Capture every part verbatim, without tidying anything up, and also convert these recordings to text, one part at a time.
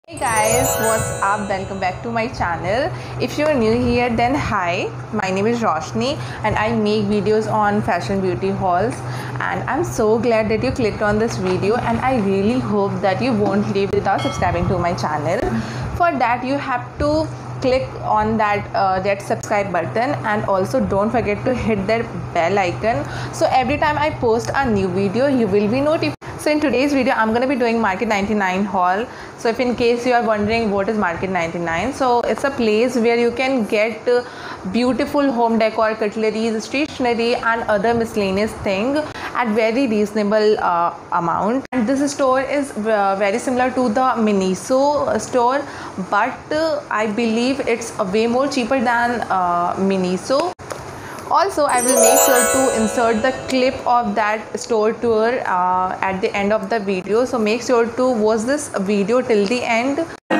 Hey guys, what's up? Welcome back to my channel. If you're new here, then hi, my name is Roshni and I make videos on fashion beauty hauls, and I'm so glad that you clicked on this video, and I really hope that you won't leave without subscribing to my channel. For that you have to click on that uh, that subscribe button, and also don't forget to hit that bell icon, so every time I post a new video you will be notified. So in today's video I'm going to be doing Market ninety-nine haul. So if in case you are wondering what is Market ninety-nine, so it's a place where you can get uh, beautiful home decor, cutlery, stationery and other miscellaneous thing at very reasonable uh, amount. And this store is uh, very similar to the Miniso store, but uh, I believe it's uh, way more cheaper than uh, Miniso. Also, I will make sure to insert the clip of that store tour uh, at the end of the video. So make sure to watch this video till the end.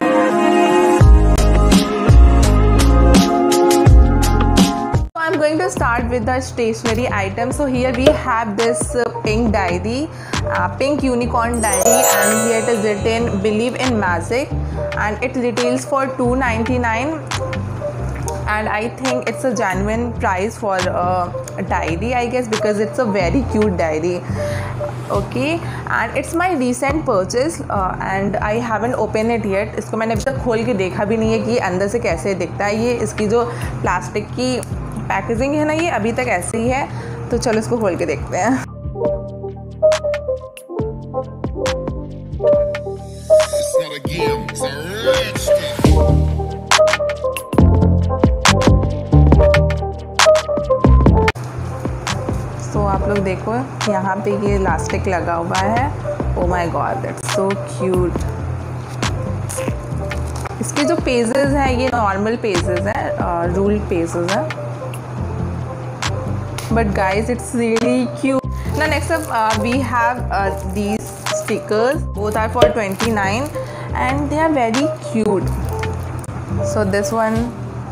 So I'm going to start with the stationery item. So here we have this uh, pink diary, uh, pink unicorn diary, and here it is written "Believe in Magic," and it retails for two ninety-nine. And I think it's a genuine price for uh, a diary, I guess, because it's a very cute diary. Okay, and it's my recent purchase uh, and I haven't opened it yet. इसको मैंने अभी तक खोल के देखा भी नहीं है कि अंदर से कैसे दिखता है। ये इसकी जो प्लास्टिक की पैकेजिंग है ना, ये अभी तक ऐसे ही है। तो चलो इसको खोल के देखते हैं। तो आप लोग देखो, यहाँ पे ये इलास्टिक लगा हुआ है। Oh my God, that's so cute. इसके जो पेजेस हैं ये नॉर्मल पेजेस हैं, रूल पेजेस हैं, but guys it's really cute. Now next up we have these stickers, both are for twenty nine and they are very cute. So this one,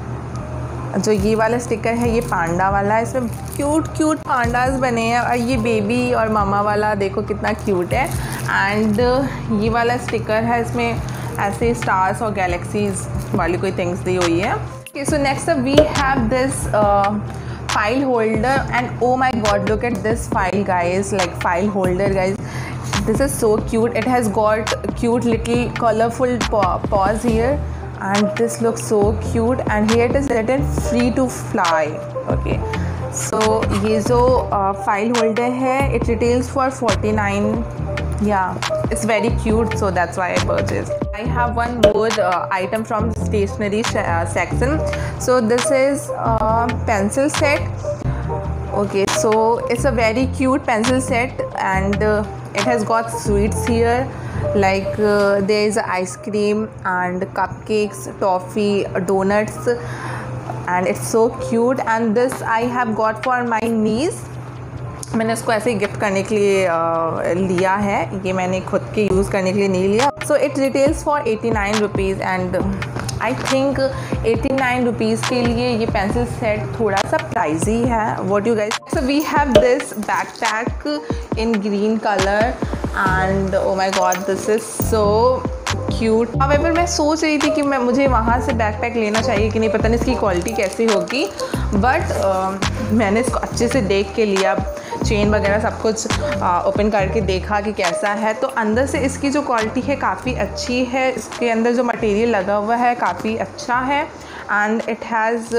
जो ये वाला sticker है ये पांडा वाला है, इसमें क्यूट क्यूट पांडास बने हैं, और ये बेबी और मामा वाला देखो कितना क्यूट है। एंड ये वाला स्टिकर है, इसमें ऐसे स्टार्स और गैलेक्सीज वाली कोई थिंग्स दी हुई है। Okay, so next up we have this file holder, and oh my God, look at this file guys, like file holder guys, this is so cute. It has got cute little colorful paws here, and this looks so cute, and here it is written free to fly. Okay, so ये जो file holder है, it retails for forty-nine. Yeah, it's very cute, so that's why I purchased. I have one more uh, item from stationery uh, section. So this is a pencil set. Okay, so it's a very cute pencil set, and uh, it has got sweets here, like uh, there is ice cream and cupcakes, toffee, donuts, and it's so cute. And this I have got for my niece. मैंने इसको ऐसे ही gift करने के लिए uh, लिया है, ये मैंने खुद के यूज़ करने के लिए नहीं लिया। So it retails for eighty nine rupees, and I think eighty nine rupees के लिए ये पेंसिल सेट थोड़ा सा प्राइजी है। What you guys? So we have this backpack in green colour, and oh my God, this is so cute. However मैं सोच रही थी कि मैं मुझे वहाँ से बैकपैक लेना चाहिए कि नहीं, पता नहीं इसकी क्वालिटी कैसी होगी, बट uh, मैंने इसको अच्छे से देख के लिया, चेन वगैरह सब कुछ ओपन करके देखा कि कैसा है। तो अंदर से इसकी जो क्वालिटी है काफ़ी अच्छी है, इसके अंदर जो मटेरियल लगा हुआ है काफ़ी अच्छा है, एंड इट हैज़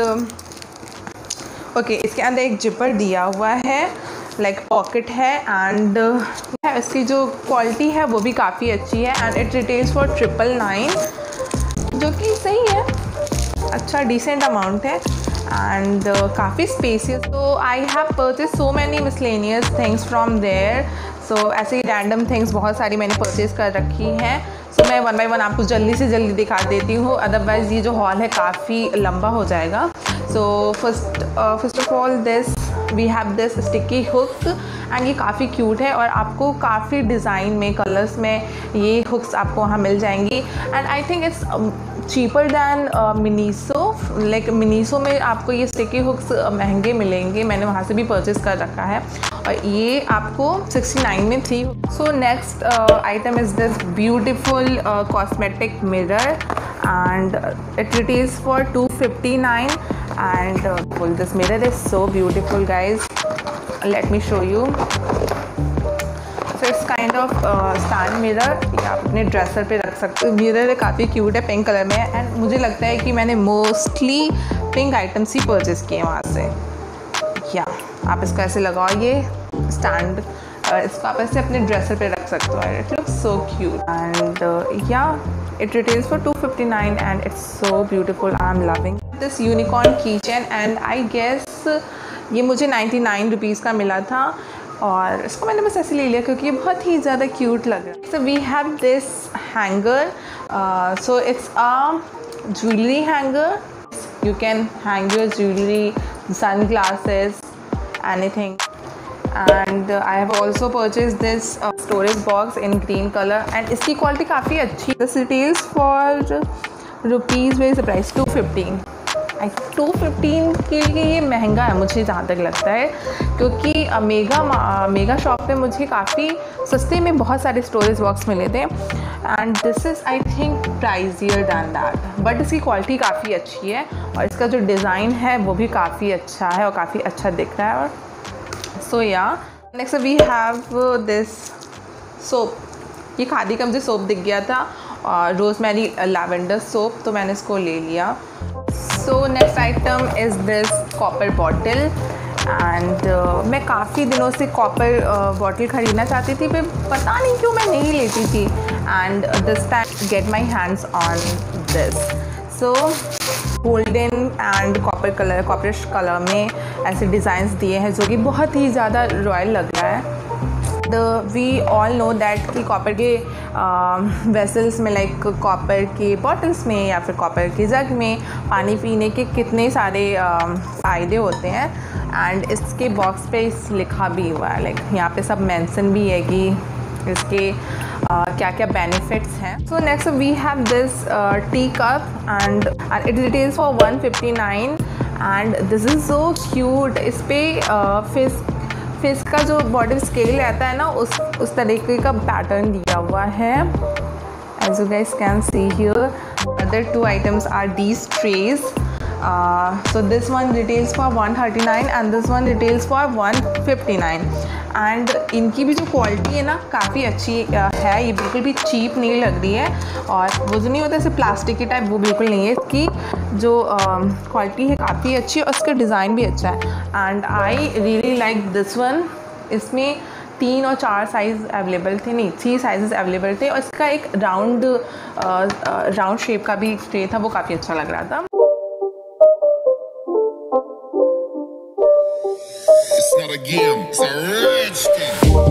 ओके, इसके अंदर एक जिपर दिया हुआ है, लाइक like पॉकेट है, एंड uh, इसकी जो क्वालिटी है वो भी काफ़ी अच्छी है, and it retails for triple nine, जो कि सही है, अच्छा डिसेंट अमाउंट है, and uh, काफ़ी स्पेसियस। तो I have purchase so many miscellaneous things from there. So ऐसे ही रैंडम थिंग्स बहुत सारी मैंने परचेज कर रखी हैं। सो so, मैं वन बाय वन आपको जल्दी से जल्दी दिखा देती हूँ, अदरवाइज़ ये जो हॉल है काफ़ी लंबा हो जाएगा। So first first of all this we have this sticky hook, and ये काफ़ी क्यूट है, और आपको काफ़ी डिज़ाइन में, कलर्स में ये हुक्स आपको वहाँ मिल जाएंगी, and I think it's cheaper than Miniso. Like Miniso में आपको ये स्टिकी हुक्स महंगे मिलेंगे, मैंने वहाँ से भी परचेज़ कर रखा है। और ये आपको सिक्सटी नाइन में थी। So next item is this beautiful cosmetic mirror and it retails for two fifty nine and this mirror is so beautiful guys, let me show you. So it's kind of stand mirror, ये आप अपने dresser पे रख सकते हो। Mirror काफ़ी cute है, pink colour में है एंड मुझे लगता है कि मैंने मोस्टली पिंक आइटम्स ही परचेज़ किए वहाँ से। या आप इसको ऐसे लगाओ, ये स्टैंड, इसको आप ऐसे अपने ड्रेसर पे रख सकते हो। It looks so cute and या it retails for two fifty nine and it's so beautiful. I am loving this unicorn की चेन एंड आई गेस ये मुझे नाइन्टी नाइन रुपीज़ का मिला था और इसको मैंने बस ऐसे ले लिया क्योंकि ये बहुत ही ज़्यादा क्यूट लग रहा है। So we have this hanger, so it's a jewellery hanger, you can hang your jewelry, sunglasses, anything. And uh, I have also purchased this uh, storage box in green color and इसकी quality काफ़ी अच्छी है। This retails for rupees, where is the price? Two fifteen. Two fifteen के लिए ये महंगा है मुझे जहाँ तक लगता है, क्योंकि मेगा मेगा शॉप पे मुझे काफ़ी सस्ते में बहुत सारे स्टोरेज बॉक्स मिले थे and this is I think pricier than that, but इसकी क्वालिटी काफ़ी अच्छी है और इसका जो डिज़ाइन है वो भी काफ़ी अच्छा है और काफ़ी अच्छा दिख रहा है। और सो या next we have this soap, ये खादी का मुझे सोप दिख गया था और रोज़मेरी लैवेंडर सोप, तो मैंने इसको ले लिया। So next item is this copper bottle and मैं काफ़ी दिनों से कॉपर बॉटल ख़रीदना चाहती थी, पर पता नहीं क्यों मैं नहीं लेती थी and this time get my hands on this. So golden and copper colour, copperish colour में ऐसे डिज़ाइंस दिए हैं जो कि बहुत ही ज़्यादा रॉयल लग रहा है। वी ऑल नो दैट कि कॉपर के वेसल्स में, लाइक कॉपर के बॉटल्स में या फिर कॉपर के जग में पानी पीने के कितने सारे फ़ायदे होते हैं एंड इसके बॉक्स पे इस लिखा भी हुआ है, लाइक यहाँ पे सब मेंशन भी है कि इसके uh, क्या क्या बेनिफिट्स हैं। So next we have this tea cup and it retails for one fifty nine and this is so cute. इस पर फिश फिश का जो बॉडी स्केल रहता है ना, उस उस तरीके का पैटर्न दिया हुआ है, as you guys can see here. Other two items are these trays, so this one retails for one thirty nine and this one retails for one fifty nine and इनकी भी जो क्वालिटी है ना काफ़ी अच्छी है, ये बिल्कुल भी चीप नहीं लग रही है और वो जो नहीं होता ऐसे प्लास्टिक की टाइप, वो बिल्कुल नहीं है। इसकी जो क्वालिटी है काफ़ी अच्छी है और इसका डिज़ाइन भी अच्छा है and I really like this one. इसमें तीन और चार साइज़ अवेलेबल थे, नहीं थ्री साइजेस अवेलेबल थे और इसका एक राउंड राउंड शेप का भी ट्रे था, वो काफ़ी अच्छा लग रहा था। It's not a game, it's a rich thing.